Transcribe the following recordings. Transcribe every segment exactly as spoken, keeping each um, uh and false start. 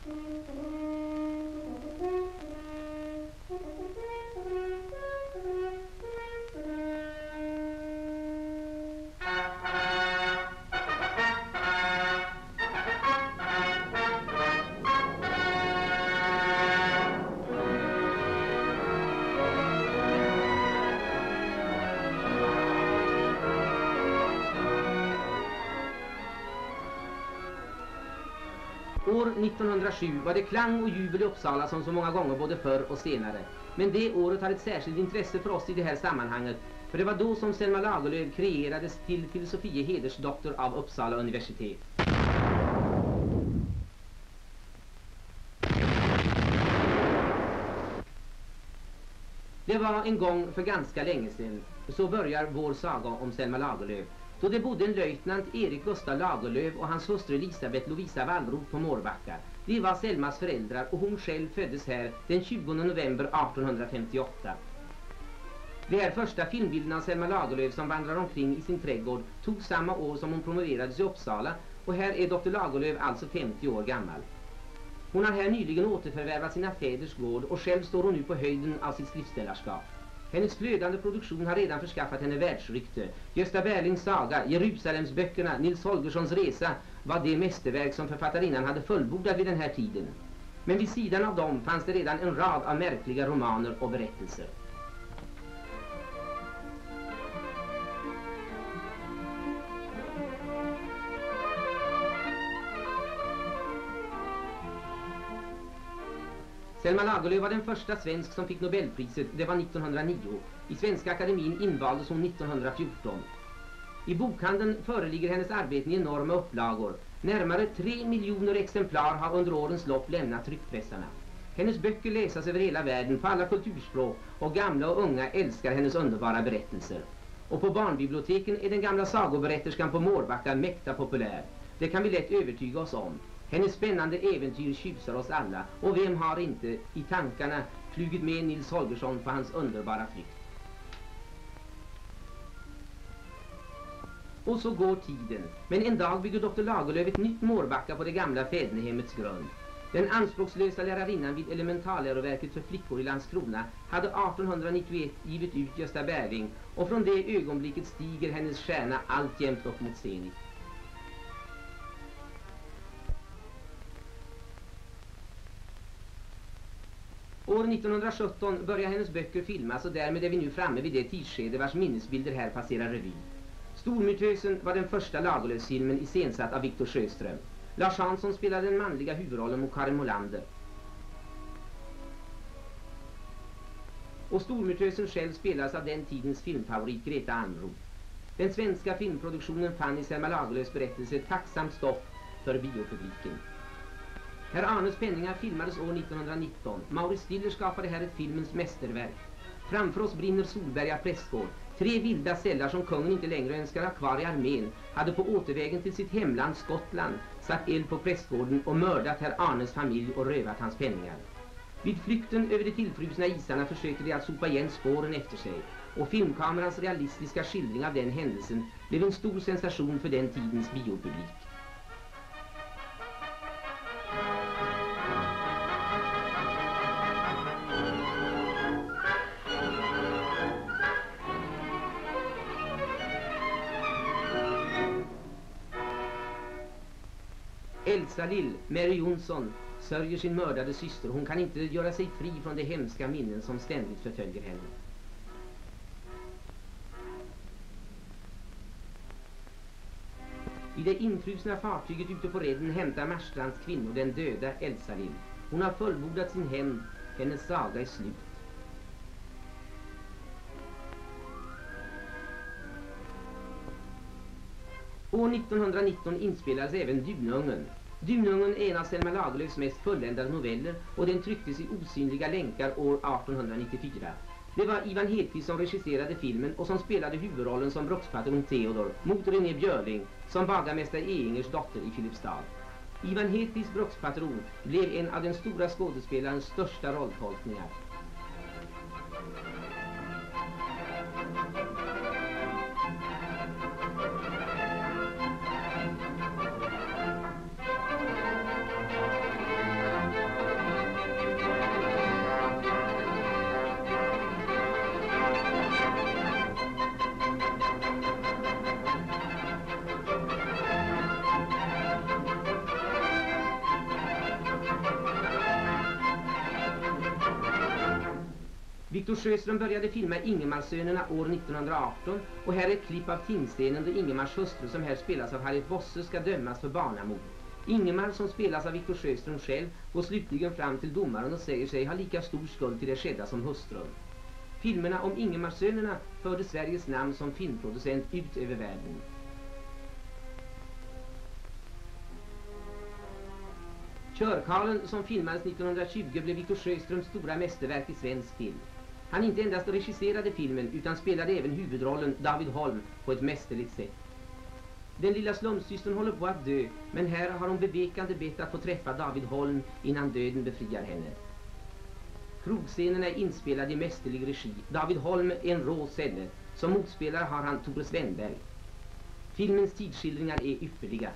År nittonhundrasju var det klang och jubel i Uppsala som så många gånger både förr och senare. Men det året har ett särskilt intresse för oss i det här sammanhanget, för det var då som Selma Lagerlöf kreerades till filosofie hedersdoktor av Uppsala universitet. Det var en gång för ganska länge sedan, så börjar vår saga om Selma Lagerlöf. Då det bodde en löjtnant Erik Gustav Lagerlöf och hans hustru Elisabeth Lovisa Wallroth på Mårbacka. De var Selmas föräldrar och hon själv föddes här den tjugonde november artonhundrafemtioåtta. De här första filmbilderna av Selma Lagerlöf som vandrar omkring i sin trädgård tog samma år som hon promoverades i Uppsala, och här är doktor Lagerlöf alltså femtio år gammal. Hon har här nyligen återförvärvat sina fäders gård och själv står hon nu på höjden av sitt skriftställarskap. Hennes flödande produktion har redan förskaffat henne världsrykte. Gösta Berlings saga, Jerusalemsböckerna, Nils Holgerssons resa var det mästerverk som författarinnan hade fullbordat vid den här tiden. Men vid sidan av dem fanns det redan en rad av märkliga romaner och berättelser. Selma Lagerlöf var den första svensk som fick Nobelpriset, det var nittonhundranio. I Svenska akademin invaldes hon nittonhundrafjorton. I bokhandeln föreligger hennes arbeten i enorma upplagor. Närmare tre miljoner exemplar har under årens lopp lämnat tryckpressarna. Hennes böcker läsas över hela världen på alla kulturspråk, och gamla och unga älskar hennes underbara berättelser. Och på barnbiblioteken är den gamla sagoberätterskan på Mårbacka mäkta populär. Det kan vi lätt övertyga oss om. Hennes spännande äventyr tjusar oss alla, och vem har inte i tankarna flugit med Nils Holgersson på hans underbara flykt. Och så går tiden, men en dag bygger doktor Lagerlöf ett nytt Mårbacka på det gamla fädernehemmets grund. Den anspråkslösa lärarinnan vid elementalläroverket för flickor i Landskrona hade artonhundranittioett givit ut Gösta Berling, och från det ögonblicket stiger hennes stjärna alltjämt upp mot zenit. År nittonhundrasjutton börjar hennes böcker filmas, och därmed är vi nu framme vid det tidsskede vars minnesbilder här passerar revy. Stormytösen var den första Lagerlöfsfilmen iscensatt av Victor Sjöström. Lars Hansson spelade den manliga huvudrollen mot Karin Molander. Och Stormytösen själv spelas av den tidens filmfavorit Greta Almroth. Den svenska filmproduktionen fann i Selma Lagerlöfs berättelse tacksamt stoff för biopubliken. Herr Arnes penningar filmades år nittonhundranitton. Maurice Stiller skapade här ett filmens mästerverk. Framför oss brinner Solberga prästgård. Tre vilda sällar som kungen inte längre önskar ha kvar i armén hade på återvägen till sitt hemland Skottland satt eld på prästgården och mördat herr Arnes familj och rövat hans penningar. Vid flykten över de tillfrusna isarna försökte de att sopa igen spåren efter sig, och filmkamerans realistiska skildring av den händelsen blev en stor sensation för den tidens biopublik. Elsa Lill, Mary Jonsson, sörjer sin mördade syster. Hon kan inte göra sig fri från de hemska minnen som ständigt förföljer henne. I det infrusna fartyget ute på redden hämtar Marstrands kvinnor den döda Elsa Lill. Hon har fullbordat sin hämnd, hennes saga är slut. År nittonhundranitton inspelades även Dunungen. Dunungen är en av Selma Lagerlöfs mest fulländade noveller, och den trycktes i Osynliga länkar år artonhundranittiofyra. Det var Ivan Hedqvist som regisserade filmen och som spelade huvudrollen som brukspatron Theodor mot René Björling som bagarmästare Eingers dotter i Filipstad. Ivan Hedqvists brukspatron blev en av den stora skådespelarens största rolltolkningar. Victor Sjöström började filma Ingemarsönerna år nittonhundraarton och här är ett klipp av tingscenen då Ingemars hustru, som här spelas av Harriet Bosse, ska dömas för barnamord. Ingemar, som spelas av Victor Sjöström själv, går slutligen fram till domaren och säger sig ha lika stor skuld till det skedda som hustrun. Filmerna om Ingemarsönerna förde Sveriges namn som filmproducent ut över världen. Körkarlen, som filmades nittonhundratjugo, blev Victor Sjöströms stora mästerverk i svensk film. Han inte endast regisserade filmen utan spelade även huvudrollen David Holm på ett mästerligt sätt. Den lilla slumsystern håller på att dö, men här har hon bevekande bett att få träffa David Holm innan döden befriar henne. Krogscenerna är inspelade i mästerlig regi. David Holm är en rå sälle. Som motspelare har han Tore Svenberg. Filmens tidsskildringar är ypperliga.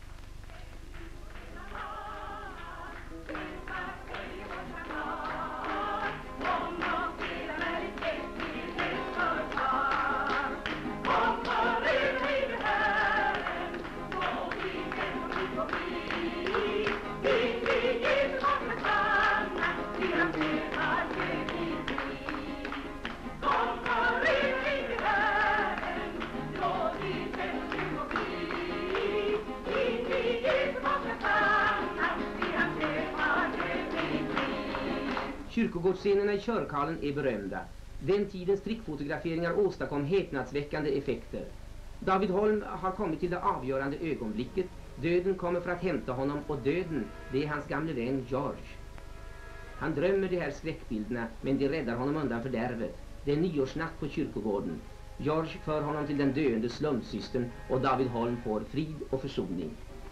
Kyrkogårdsscenerna i Körkarlen är berömda. Den tidens trickfotograferingar åstadkom häpnadsväckande effekter. David Holm har kommit till det avgörande ögonblicket. Döden kommer för att hämta honom, och döden, det är hans gamle vän George. Han drömmer de här skräckbilderna, men de räddar honom undan fördärvet. Det är nyårsnatt på kyrkogården. George för honom till den döende slumsystern och David Holm får frid och försoning.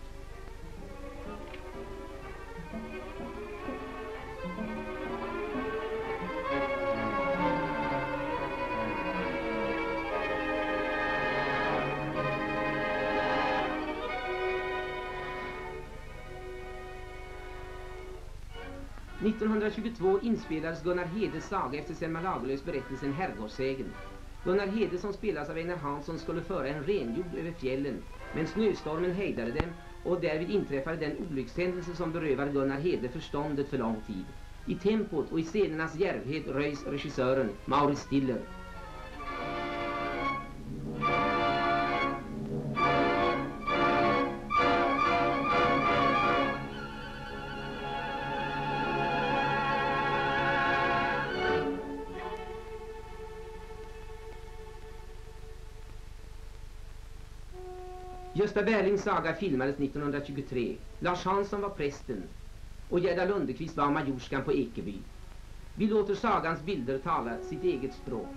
nittonhundratjugotvå inspelades Gunnar Hedes saga efter Selma Lagerlöfs berättelsen Herrgårdssägen. Gunnar Hede, som spelas av Einar Hansson, skulle föra en renjord över fjällen, men snöstormen hejdade dem och därvid inträffade den olyckshändelse som berövade Gunnar Hede förståndet för lång tid. I tempot och i scenernas djärvhet röjs regissören Maurice Stiller. Gösta Berlings saga filmades nittonhundratjugotre. Lars Hansson var prästen och Gerda Lundekvist var majorskan på Ekeby. Vi låter sagans bilder tala sitt eget språk.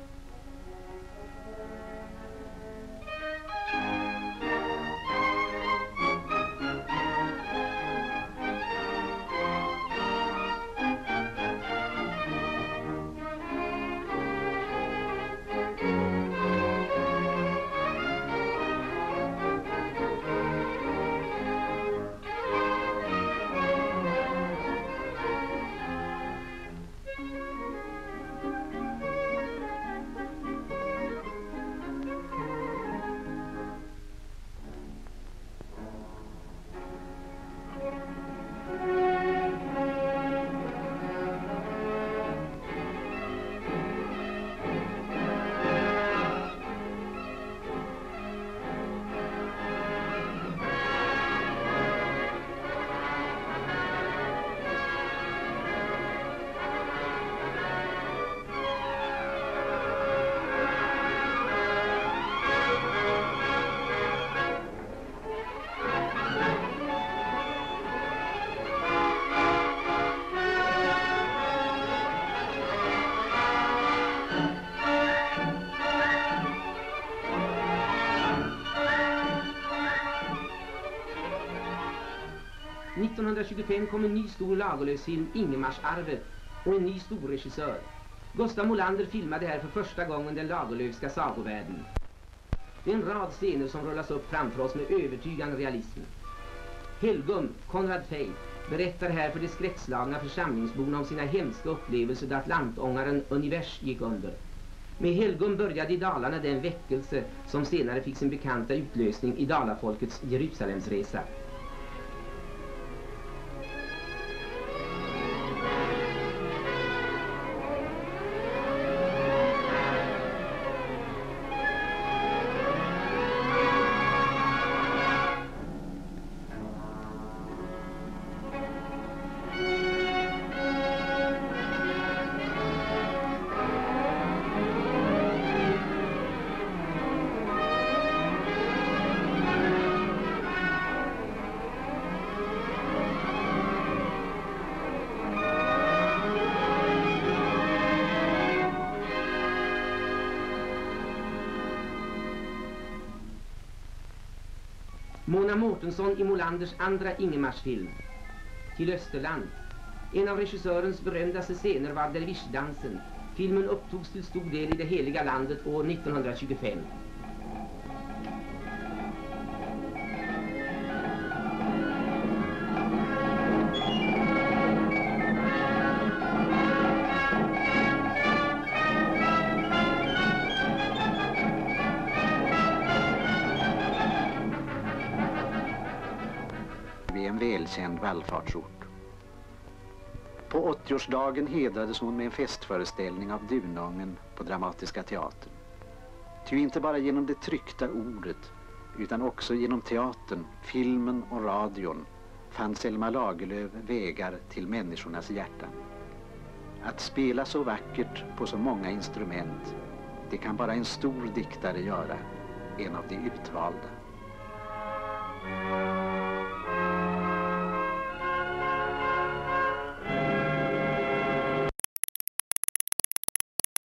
nittonhundratjugofem kom en ny stor Lagerlöfsfilm, Ingemarsarvet, och en ny storregissör. Gustav Molander filmade här för första gången den Lagerlöfska sagovärlden. Det är en rad scener som rullas upp framför oss med övertygande realism. Helgum, Konrad Fey, berättar här för de skräckslagna församlingsborna om sina hemska upplevelser då atlantångaren Univers gick under. Med Helgum började i Dalarna den väckelse som senare fick sin bekanta utlösning i Dalafolkets Jerusalemsresa. Mona Mårtensson i Molanders andra Ingemarsfilm, Till Österland. En av regissörens berömdaste scener var Dervischdansen. Filmen upptogs till stor del i det heliga landet år nittonhundratjugofem. Vid en välkänd vallfartsort. På åttioårsdagen hedrades hon med en festföreställning av Dunungen på Dramatiska teatern. Ty inte bara genom det tryckta ordet utan också genom teatern, filmen och radion fann Selma Lagerlöf vägar till människornas hjärtan. Att spela så vackert på så många instrument, det kan bara en stor diktare göra, en av de utvalda.